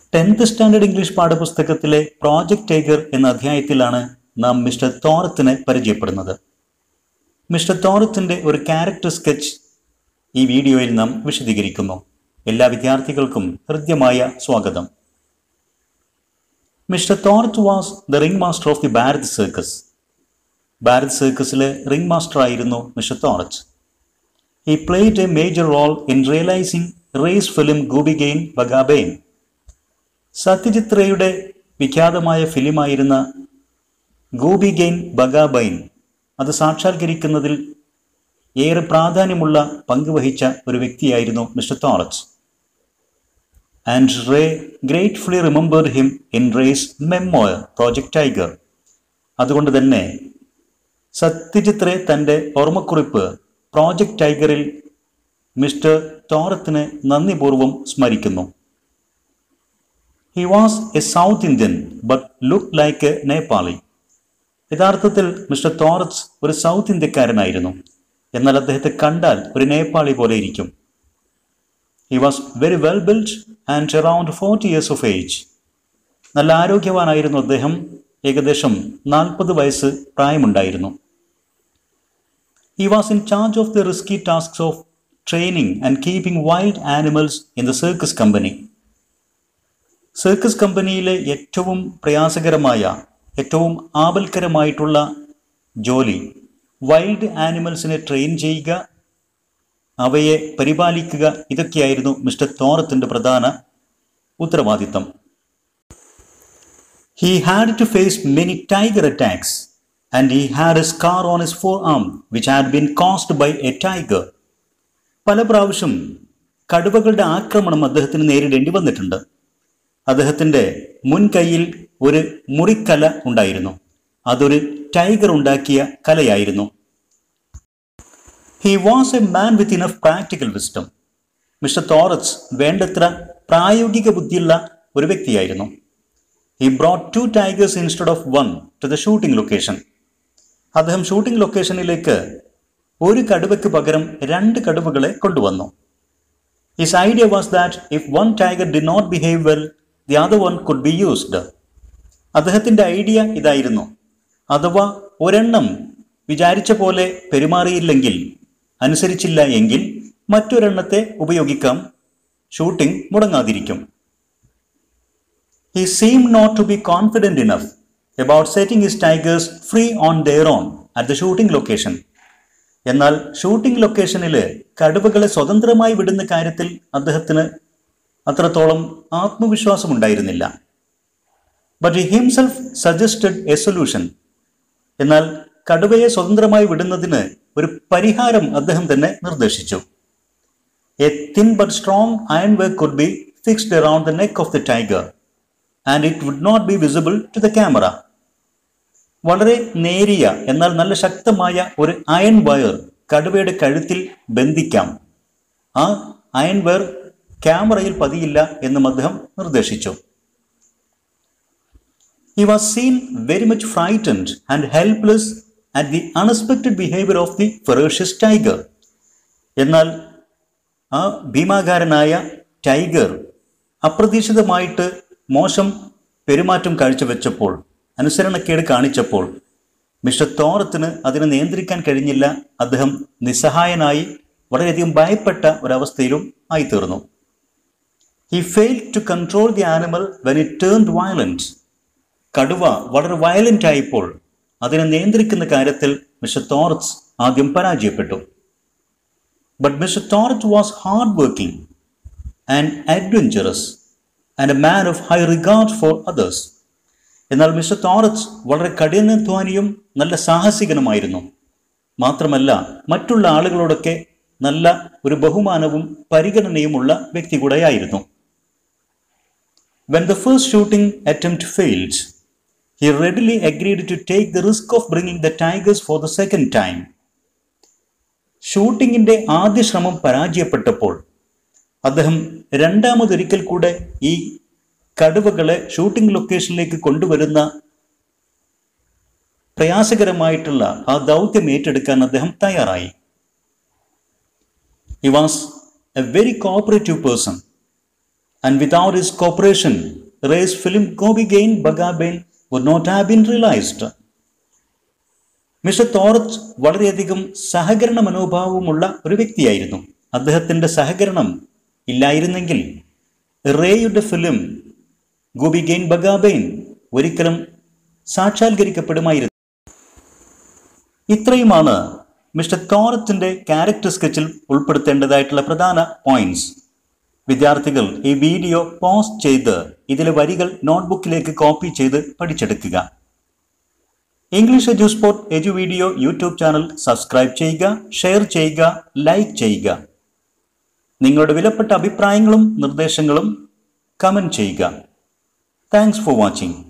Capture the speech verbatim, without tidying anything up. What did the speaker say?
Tenth standard English പാഠപുസ്തകത്തിലെ project tiger എന്ന അധ്യായത്തിലാണ് നാം മിസ്റ്റർ തോറത്തിനെ പരിചയപ്പെടുന്നത്. മിസ്റ്റർ തോറത്തിന്റെ ഒരു ക്യാരക്ടർ സ്കെച്ച് ഈ വീഡിയോയിൽ നാം വിശദീകരിക്കുന്നു. എല്ലാ വിദ്യാർത്ഥികൾക്കും ഹൃദ്യമായ സ്വാഗതം. Mister Thorat was the ring master of the Bharat circus. Bharat സർക്കസിലെ റിംഗ് മാസ്റ്റർ ആയിരുന്നു mister Thorat. He played a major role in realizing Ray's film Gooby Gain Baga Bain. Satyajit റേയുടെ വിഖ്യാതമായ ഫിലിമായിരുന്ന ഗൂബി ഗെയിൻ ബഗാ ബൈൻ അത് സാക്ഷാത്കരിക്കുന്നതിൽ ഏറെ പ്രാധാന്യമുള്ള പങ്കുവഹിച്ച ഒരു വ്യക്തിയായിരുന്നു mister Thorat. And Ray gratefully remembered him in Ray's memoir project tiger. അതുകൊണ്ട് തന്നെ സത്യജിത് റേ തൻ്റെ ഓർമ്മക്കുറിപ്പ് പ്രോജക്റ്റ് ടൈഗറിൽ മിസ്റ്റർ തോറത്തിനെ നന്ദിപൂർവ്വം സ്മരിക്കുന്നു. He was a South Indian but looked like a Nepali. യഥാർത്ഥത്തിൽ മിസ്റ്റർ തോറത്ത് ഒരു സൗത്ത് ഇന്ത്യക്കാരനായിരുന്നു, എന്നാൽ അദ്ദേഹത്തെ കണ്ടാൽ ഒരു നേപ്പാളി പോലെ ഇരിക്കും. He was very well built and around forty years of age. നല്ല ആരോഗ്യവാനായിരുന്നു അദ്ദേഹം. ഏകദേശം നാൽപ്പത് വയസ്സ് പ്രായമുണ്ടായിരുന്നു. He was in charge of the risky tasks of training and keeping wild animals in the circus company. Circus കമ്പനിയിലെ ഏറ്റവും പ്രയാസകരമായ ഏറ്റവും ആപൽക്കരമായിട്ടുള്ള ജോലി വൈൽഡ് ആനിമൽസിനെ ട്രെയിൻ ചെയ്യുക, അവയെ പരിപാലിക്കുക, ഇതൊക്കെയായിരുന്നു മിസ്റ്റർ തോറത്തിന്റെ പ്രധാന ഉത്തരവാദിത്തം. He had to face many tiger attacks and he had a scar on his forearm which had been caused by a tiger. പല പ്രാവശ്യം കടുവകളുടെ ആക്രമണം അദ്ദേഹത്തിന് നേരിടേണ്ടി വന്നിട്ടുണ്ട്. അദ്ദേഹത്തിൻ്റെ മുൻകൈയിൽ ഒരു മുറിക്കല ഉണ്ടായിരുന്നു. അതൊരു ടൈഗർ ഉണ്ടാക്കിയ കലയായിരുന്നു. He was a man with enough practical wisdom. Mister Thorat വേണ്ടത്ര പ്രായോഗിക ബുദ്ധിയുള്ള ഒരു വ്യക്തിയായിരുന്നു. He brought two tigers instead of one to the shooting location. അദ്ദേഹം ഷൂട്ടിംഗ് ലൊക്കേഷനിലേക്ക് ഒരു കടുവയ്ക്ക് പകരം രണ്ട് കടുവകളെ കൊണ്ടുവന്നു. His idea was that if one tiger did not behave well, the other one could be used. അദ്ദേഹത്തിൻ്റെ ഐഡിയ ഇതായിരുന്നു, അഥവാ ഒരെണ്ണം വിചാരിച്ച പോലെ പെരുമാറിയില്ലെങ്കിൽ, അനുസരിച്ചില്ല എങ്കിൽ മറ്റൊരെണ്ണത്തെ ഉപയോഗിക്കാം, ഷൂട്ടിംഗ് മുടങ്ങാതിരിക്കും. He seemed not to be confident enough about setting his tigers free on their own at the shooting location. എന്നാൽ ഷൂട്ടിംഗ് ലൊക്കേഷനിൽ കടുവകളെ സ്വതന്ത്രമായി വിടുന്ന കാര്യത്തിൽ അദ്ദേഹത്തിന് അത്രത്തോളം ആത്മവിശ്വാസമുണ്ടായിരുന്നില്ല. But he himself suggested a solution. എന്നാൽ കടുവയെ സ്വതന്ത്രമായി വിടുന്നതിന് ഒരു പരിഹാരം അദ്ദേഹം തന്നെ നിർദ്ദേശിച്ചു. A thin but strong iron work could be fixed around the neck of the tiger and it would not be visible to the camera. വളരെ നേരിയ എന്നാൽ നല്ല ശക്തമായ ഒരു അയൺ വയർ കടുവയുടെ കഴുത്തിൽ ബന്ധിക്കാം. ആ അയൺ വയർ ക്യാമറയിൽ പതിയില്ല എന്നും അദ്ദേഹം നിർദ്ദേശിച്ചു. He was seen very much frightened and helpless at the unexpected behavior of the ferocious tiger. എന്നാൽ ആ ഭീമാകാരനായ ടൈഗർ അപ്രതീക്ഷിതമായിട്ട് മോശം പെരുമാറ്റം കാഴ്ചവെച്ചപ്പോൾ, അനുസരണക്കേട് കാണിച്ചപ്പോൾ മിസ്റ്റർ തോറത്തിന് അതിനെ നിയന്ത്രിക്കാൻ കഴിഞ്ഞില്ല. അദ്ദേഹം നിസ്സഹായനായി വളരെയധികം ഭയപ്പെട്ട ഒരവസ്ഥയിലും ആയിത്തീർന്നു. He failed to control the animal when it turned violent. കടുവ വളരെ വയലന്റ് ആയപ്പോൾ അതിനെ നിയന്ത്രിക്കുന്ന കാര്യത്തിൽ മിസ്റ്റർ തോറത്ത് ആദ്യം പരാജയപ്പെട്ടു. But Mister Torath was hard working and adventurous and a man of high regard for others. എന്നാൽ മിസ്റ്റർ തോറത്ത് വളരെ കഠിനാധ്വാനിയും നല്ല സാഹസികനുമായിരുന്നു. മാത്രമല്ല മറ്റുള്ള ആളുകളോടൊക്കെ നല്ല ഒരു ബഹുമാനവും പരിഗണനയുമുള്ള വ്യക്തി കൂടെയായിരുന്നു. When the first shooting attempt failed, he readily agreed to take the risk of bringing the tigers for the second time. ഷൂട്ടിങ്ങിന്റെ ആദ്യ ശ്രമം പരാജയപ്പെട്ടപ്പോൾ അദ്ദേഹം രണ്ടാമതൊരിക്കൽ കൂടെ ഈ കടുവകളെ ഷൂട്ടിംഗ് ലൊക്കേഷനിലേക്ക് കൊണ്ടുവരുന്ന പ്രയാസകരമായിട്ടുള്ള ആ ദൗത്യം ഏറ്റെടുക്കാൻ അദ്ദേഹം തയ്യാറായി. He was a very cooperative person And without his cooperation, Ray's film Go Begin Bagabain would not have been realized. Mister Thorat വളരെയധികം സഹകരണ മനോഭാവമുള്ള ഒരു വ്യക്തിയായിരുന്നു. അദ്ദേഹത്തിൻ്റെ സഹകരണം ഇല്ലായിരുന്നെങ്കിൽ റേയുടെ ഫിലിം ഗോ ബിഗെയിൻ ബഗാബെയിൻ ഒരിക്കലും സാക്ഷാത്കരിക്കപ്പെടുമായിരുന്നു. ഇത്രയുമാണ് മിസ്റ്റർ തോറത്തിൻ്റെ ക്യാരക്ടർ സ്കെച്ചിൽ ഉൾപ്പെടുത്തേണ്ടതായിട്ടുള്ള പ്രധാന പോയിന്റ്സ്. വിദ്യാർത്ഥികൾ ഈ വീഡിയോ പോസ് ചെയ്ത് ഇതിലെ വരികൾ നോട്ട്ബുക്കിലേക്ക് കോപ്പി ചെയ്ത് പഠിച്ചെടുക്കുക. English edu spot edu video YouTube channel subscribe ചെയ്യുക, ഷെയർ ചെയ്യുക, ലൈക്ക് ചെയ്യുക. നിങ്ങളുടെ വിലപ്പെട്ട അഭിപ്രായങ്ങളും നിർദ്ദേശങ്ങളും കമന്റ് ചെയ്യുക. Thanks for watching.